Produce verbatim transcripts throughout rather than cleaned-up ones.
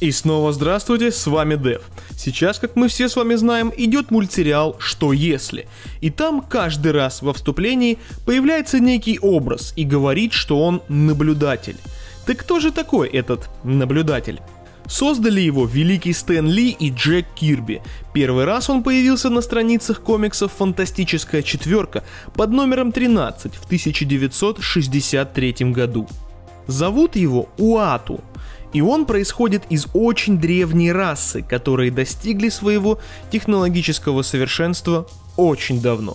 И снова здравствуйте, с вами Дэв. Сейчас, как мы все с вами знаем, идет мультсериал «Что если?». И там каждый раз во вступлении появляется некий образ и говорит, что он наблюдатель. Так кто же такой этот наблюдатель? Создали его великий Стэн Ли и Джек Кирби. Первый раз он появился на страницах комиксов «Фантастическая четверка» под номером тринадцать в тысяча девятьсот шестьдесят третьем году. Зовут его Уату. И он происходит из очень древней расы, которые достигли своего технологического совершенства очень давно.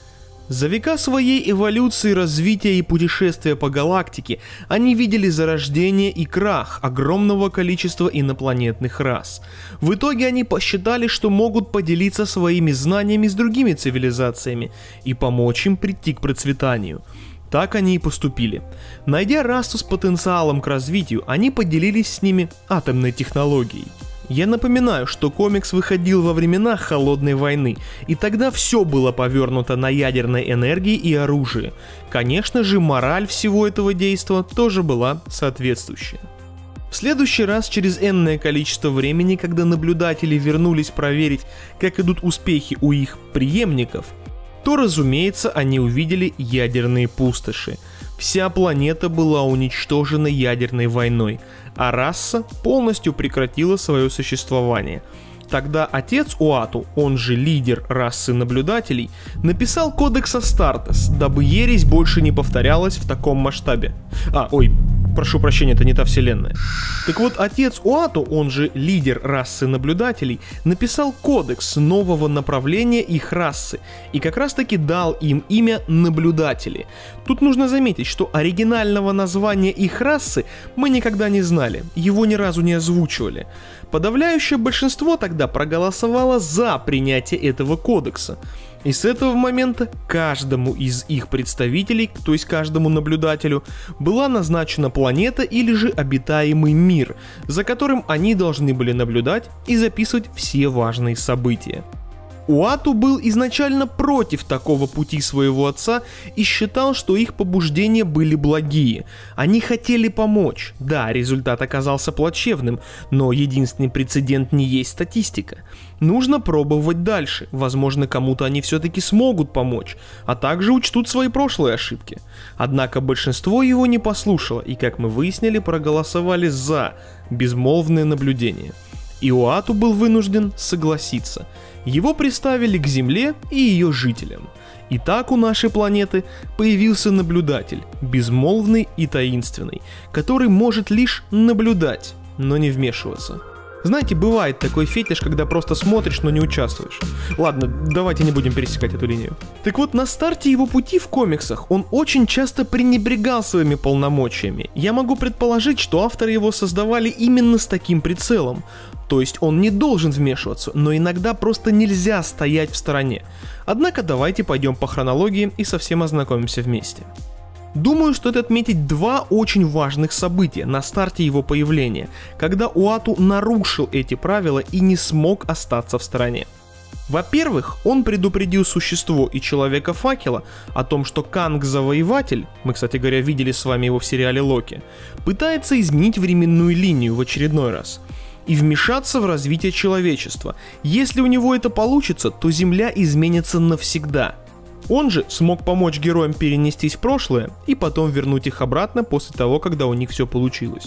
За века своей эволюции, развития и путешествия по галактике они видели зарождение и крах огромного количества инопланетных рас. В итоге они посчитали, что могут поделиться своими знаниями с другими цивилизациями и помочь им прийти к процветанию. Так они и поступили. Найдя расу с потенциалом к развитию, они поделились с ними атомной технологией. Я напоминаю, что комикс выходил во времена Холодной войны, и тогда все было повернуто на ядерной энергии и оружии. Конечно же, мораль всего этого действа тоже была соответствующая. В следующий раз, через энное количество времени, когда наблюдатели вернулись проверить, как идут успехи у их преемников, то, разумеется, они увидели ядерные пустоши. Вся планета была уничтожена ядерной войной, а раса полностью прекратила свое существование. Тогда отец Уату, он же лидер расы наблюдателей, написал кодекс Астартес, дабы ересь больше не повторялась в таком масштабе. А, ой, прошу прощения, это не та вселенная. Так вот, отец Уату, он же лидер расы наблюдателей, написал кодекс нового направления их расы и как раз таки дал им имя наблюдатели. Тут нужно заметить, что оригинального названия их расы мы никогда не знали, его ни разу не озвучивали. Подавляющее большинство тогда проголосовало за принятие этого кодекса. И с этого момента каждому из их представителей, то есть каждому наблюдателю, была назначена планета или же обитаемый мир, за которым они должны были наблюдать и записывать все важные события. Уату был изначально против такого пути своего отца и считал, что их побуждения были благие. Они хотели помочь. Да, результат оказался плачевным, но единственный прецедент не есть статистика. Нужно пробовать дальше. Возможно, кому-то они все-таки смогут помочь, а также учтут свои прошлые ошибки. Однако большинство его не послушало и, как мы выяснили, проголосовали за безмолвное наблюдение. И Уату был вынужден согласиться. Его приставили к Земле и ее жителям. И так у нашей планеты появился наблюдатель, безмолвный и таинственный, который может лишь наблюдать, но не вмешиваться. Знаете, бывает такой фетиш, когда просто смотришь, но не участвуешь. Ладно, давайте не будем пересекать эту линию. Так вот, на старте его пути в комиксах он очень часто пренебрегал своими полномочиями. Я могу предположить, что авторы его создавали именно с таким прицелом. То есть он не должен вмешиваться, но иногда просто нельзя стоять в стороне. Однако давайте пойдем по хронологии и совсем ознакомимся вместе. Думаю, стоит отметить два очень важных события на старте его появления, когда Уату нарушил эти правила и не смог остаться в стороне. Во-первых, он предупредил существо и Человека-факела о том, что Канг-завоеватель, мы, кстати говоря, видели с вами его в сериале Локи, пытается изменить временную линию в очередной раз и вмешаться в развитие человечества. Если у него это получится, то Земля изменится навсегда. Он же смог помочь героям перенестись в прошлое и потом вернуть их обратно после того, когда у них все получилось.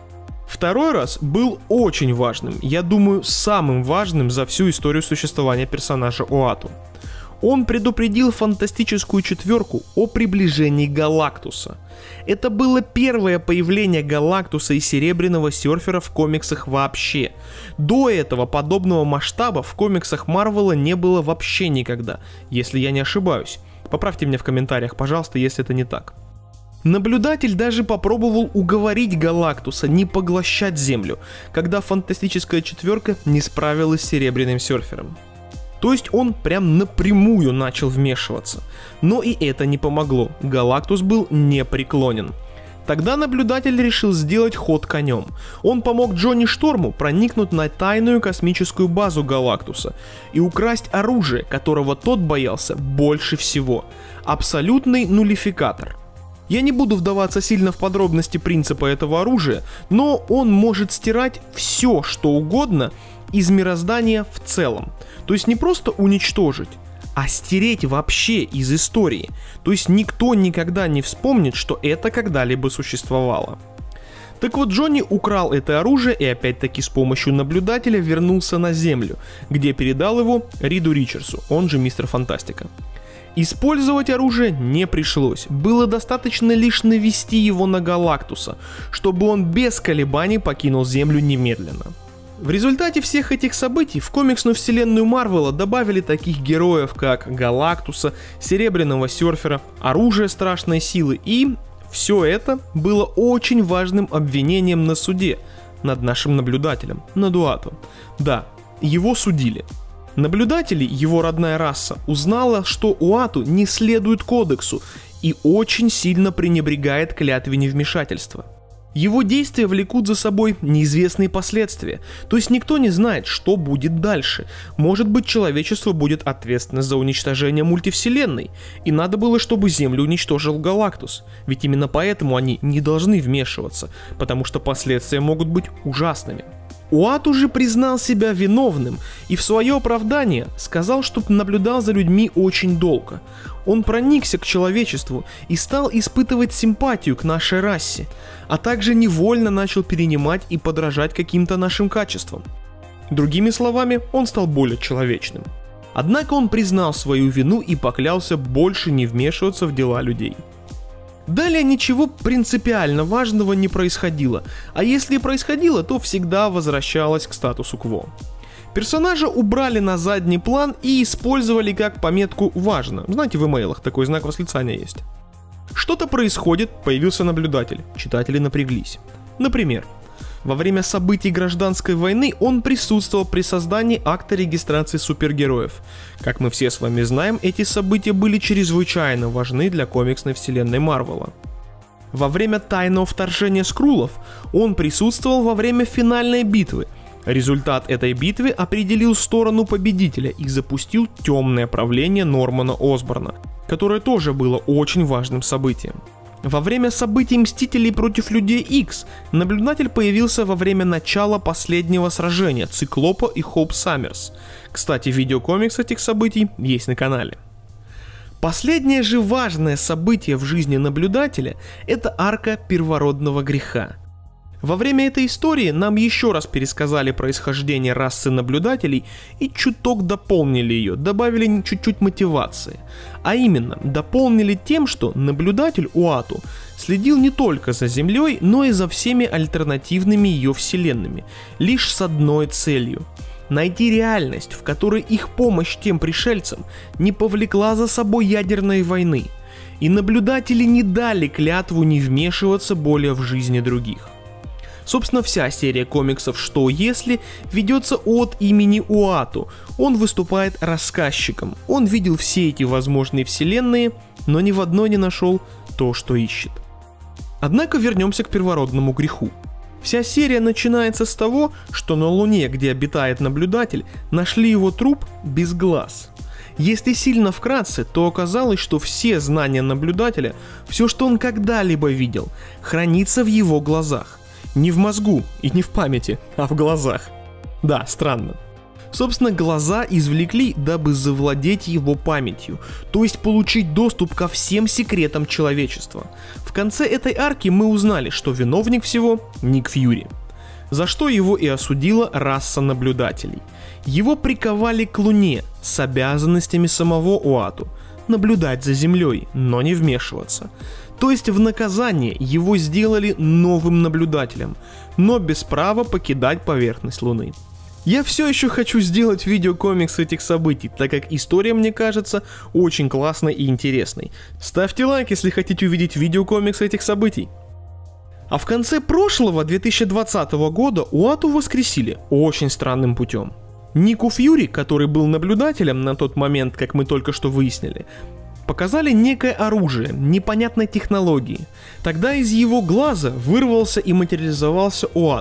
Второй раз был очень важным, я думаю, самым важным за всю историю существования персонажа Уату. Он предупредил Фантастическую четверку о приближении Галактуса. Это было первое появление Галактуса и Серебряного Серфера в комиксах вообще. До этого подобного масштаба в комиксах Марвела не было вообще никогда, если я не ошибаюсь. Поправьте меня в комментариях, пожалуйста, если это не так. Наблюдатель даже попробовал уговорить Галактуса не поглощать Землю, когда Фантастическая четверка не справилась с Серебряным Серфером. То есть он прям напрямую начал вмешиваться. Но и это не помогло, Галактус был непреклонен. Тогда наблюдатель решил сделать ход конем. Он помог Джонни Шторму проникнуть на тайную космическую базу Галактуса и украсть оружие, которого тот боялся больше всего. Абсолютный нулификатор. Я не буду вдаваться сильно в подробности принципа этого оружия, но он может стирать все, что угодно из мироздания в целом. То есть не просто уничтожить, а стереть вообще из истории. То есть никто никогда не вспомнит, что это когда-либо существовало. Так вот, Джонни украл это оружие и опять-таки с помощью наблюдателя вернулся на Землю, где передал его Риду Ричардсу, он же Мистер Фантастика. Использовать оружие не пришлось, было достаточно лишь навести его на Галактуса, чтобы он без колебаний покинул Землю немедленно. В результате всех этих событий в комиксную вселенную Марвела добавили таких героев, как Галактуса, Серебряного Серфера, Оружие Страшной Силы, и все это было очень важным обвинением на суде над нашим наблюдателем, над Уату. Да, его судили. Наблюдатели, его родная раса, узнала, что Уату не следует кодексу и очень сильно пренебрегает клятве невмешательства. Его действия влекут за собой неизвестные последствия, то есть никто не знает, что будет дальше. Может быть, человечество будет ответственно за уничтожение мультивселенной, и надо было, чтобы Землю уничтожил Галактус, ведь именно поэтому они не должны вмешиваться, потому что последствия могут быть ужасными. Уату же признал себя виновным и в свое оправдание сказал, что наблюдал за людьми очень долго. Он проникся к человечеству и стал испытывать симпатию к нашей расе, а также невольно начал перенимать и подражать каким-то нашим качествам. Другими словами, он стал более человечным. Однако он признал свою вину и поклялся больше не вмешиваться в дела людей. Далее ничего принципиально важного не происходило, а если и происходило, то всегда возвращалось к статусу кво. Персонажа убрали на задний план и использовали как пометку «важно». Знаете, в имейлах такой знак восклицания есть. Что-то происходит, появился наблюдатель, читатели напряглись. Например, во время событий гражданской войны он присутствовал при создании акта регистрации супергероев. Как мы все с вами знаем, эти события были чрезвычайно важны для комиксной вселенной Марвела. Во время тайного вторжения скруллов он присутствовал во время финальной битвы. Результат этой битвы определил сторону победителя и запустил темное правление Нормана Осборна, которое тоже было очень важным событием. Во время событий Мстителей против Людей Икс наблюдатель появился во время начала последнего сражения Циклопа и Хоуп Саммерс. Кстати, видеокомикс этих событий есть на канале. Последнее же важное событие в жизни наблюдателя – это арка первородного греха. Во время этой истории нам еще раз пересказали происхождение расы наблюдателей и чуток дополнили ее, добавили чуть-чуть мотивации. А именно, дополнили тем, что наблюдатель Уату следил не только за Землей, но и за всеми альтернативными ее вселенными, лишь с одной целью – найти реальность, в которой их помощь тем пришельцам не повлекла за собой ядерной войны, и наблюдатели не дали клятву не вмешиваться более в жизни других. Собственно, вся серия комиксов «Что если» ведется от имени Уату. Он выступает рассказчиком. Он видел все эти возможные вселенные, но ни в одной не нашел то, что ищет. Однако вернемся к первородному греху. Вся серия начинается с того, что на Луне, где обитает наблюдатель, нашли его труп без глаз. Если сильно вкратце, то оказалось, что все знания наблюдателя, все, что он когда-либо видел, хранится в его глазах. Не в мозгу и не в памяти, а в глазах. Да, странно. Собственно, глаза извлекли, дабы завладеть его памятью, то есть получить доступ ко всем секретам человечества. В конце этой арки мы узнали, что виновник всего Ник Фьюри, за что его и осудила раса наблюдателей. Его приковали к Луне с обязанностями самого Уату – наблюдать за Землей, но не вмешиваться. То есть в наказание его сделали новым наблюдателем, но без права покидать поверхность Луны. Я все еще хочу сделать видеокомикс этих событий, так как история, мне кажется, очень классной и интересной. Ставьте лайк, если хотите увидеть видеокомикс этих событий. А в конце прошлого, две тысячи двадцатого года, Уату воскресили очень странным путем. Нику Фьюри, который был наблюдателем на тот момент, как мы только что выяснили, показали некое оружие непонятной технологии. Тогда из его глаза вырвался и материализовался Уату.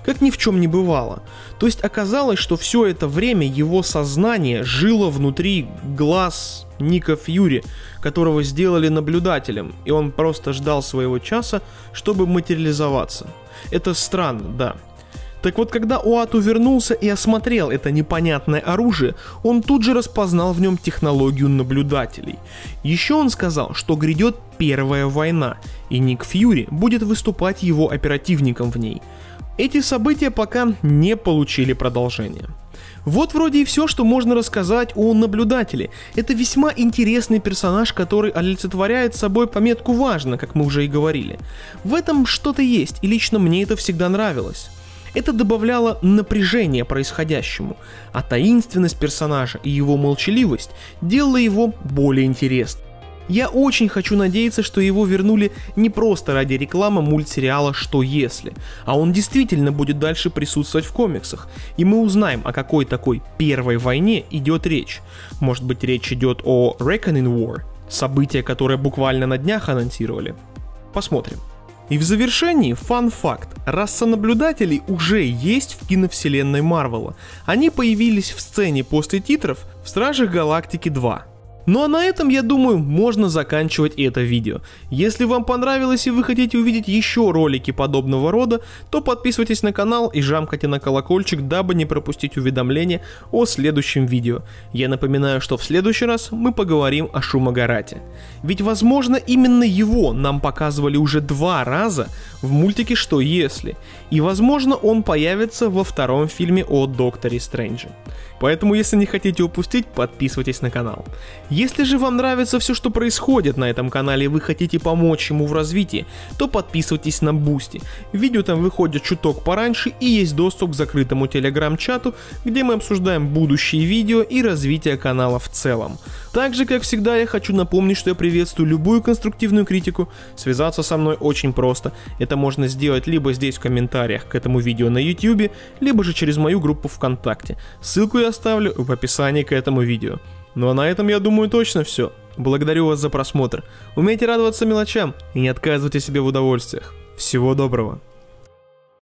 как ни в чем не бывало. То есть оказалось, что все это время его сознание жило внутри глаз Ника Фьюри, которого сделали наблюдателем, и он просто ждал своего часа, чтобы материализоваться. Это странно, да. Так вот, когда Уату вернулся и осмотрел это непонятное оружие, он тут же распознал в нем технологию наблюдателей. Еще он сказал, что грядет Первая война, и Ник Фьюри будет выступать его оперативником в ней. Эти события пока не получили продолжения. Вот вроде и все, что можно рассказать о наблюдателе. Это весьма интересный персонаж, который олицетворяет собой пометку «важно», как мы уже и говорили. В этом что-то есть, и лично мне это всегда нравилось. Это добавляло напряжение происходящему, а таинственность персонажа и его молчаливость делала его более интересным. Я очень хочу надеяться, что его вернули не просто ради рекламы мультсериала «Что если?», а он действительно будет дальше присутствовать в комиксах, и мы узнаем, о какой такой первой войне идет речь. Может быть, речь идет о Reckoning War, событие, которое буквально на днях анонсировали. Посмотрим. И в завершении фан-факт. Раса наблюдателей уже есть в киновселенной Марвела. Они появились в сцене после титров в Стражах Галактики два. Ну а на этом, я думаю, можно заканчивать это видео. Если вам понравилось и вы хотите увидеть еще ролики подобного рода, то подписывайтесь на канал и жамкайте на колокольчик, дабы не пропустить уведомления о следующем видео. Я напоминаю, что в следующий раз мы поговорим о Шумагарате. Ведь возможно именно его нам показывали уже два раза в мультике «Что если?». И возможно он появится во втором фильме о Докторе Стрэнджи. Поэтому, если не хотите упустить, подписывайтесь на канал. Если же вам нравится все, что происходит на этом канале, и вы хотите помочь ему в развитии, то подписывайтесь на Бусти. Видео там выходят чуток пораньше и есть доступ к закрытому телеграм-чату, где мы обсуждаем будущие видео и развитие канала в целом. Также, как всегда, я хочу напомнить, что я приветствую любую конструктивную критику. Связаться со мной очень просто. Это можно сделать либо здесь в комментариях к этому видео на ютубе, либо же через мою группу ВКонтакте. Ссылку я оставлю в описании к этому видео. Ну а на этом, я думаю, точно все. Благодарю вас за просмотр. Умейте радоваться мелочам и не отказывайте себе в удовольствиях. Всего доброго.